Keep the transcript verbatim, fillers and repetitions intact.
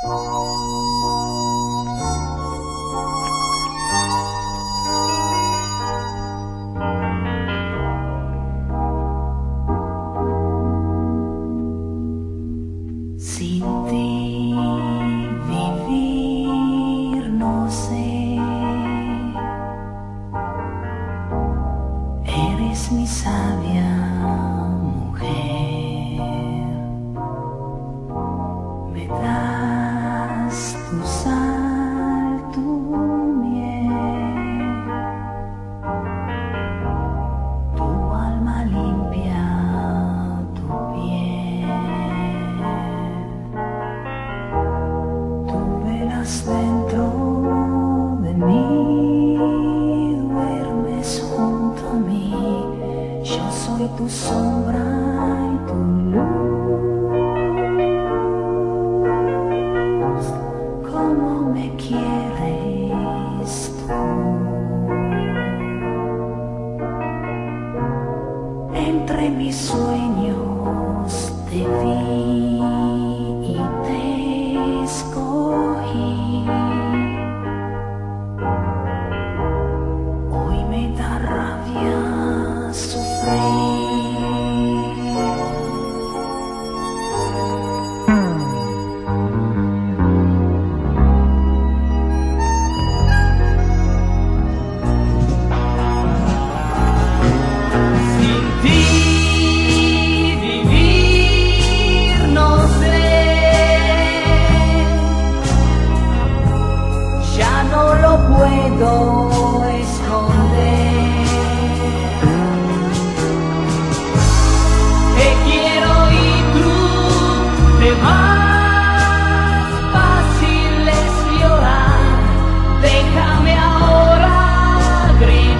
Sin ti vivir no sé, eres mi sabia mujer, me das tu sal, tu miel, tu alma limpia, tu piel. Dentro de mí, duermes junto a mí, yo soy tu sombra y tu luz. ¿Cómo me quieres tú? Entre mis sueños te vi y te escogí. Hoy me da rabia sufrir. Sin ti vivir no sé. Ya no lo puedo esconder. Te quiero y tú te vas, fácil es llorar. Déjame ahora gritar.